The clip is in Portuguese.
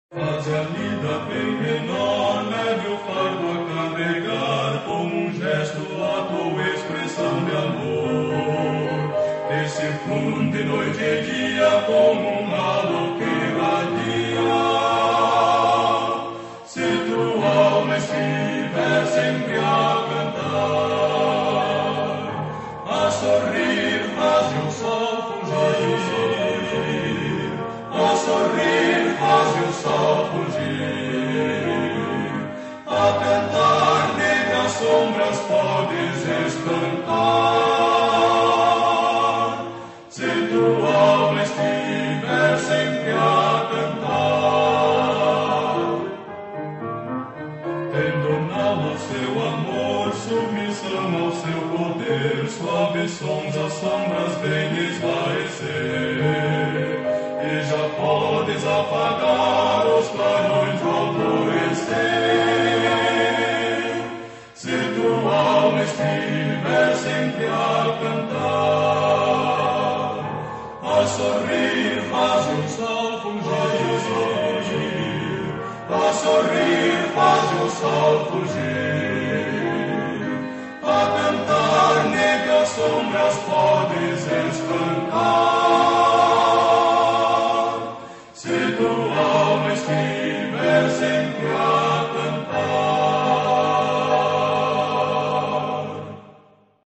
Faze a vida bem menor, leve o fardo a carregar, como um gesto, ato ou expressão de amor, que circunde noite e dia como um halo que irradia. Se tua alma estiver sempre a cantar, a sorrir faz o sol fugir, a sorrir faz o sol fugir, a cantar negras sombras podes espantar. Se tua alma estiver sempre a cantar, tendo nela seu amor, submissão ao seu poder, suaves sons as sombras vêm esvaecer, e já podes apagar os clarões do alvorecer. Se tua alma estiver sempre a cantar, a sorrir faz o sol fugir, a sorrir faz o sol fugir, a cantar negras sombras podes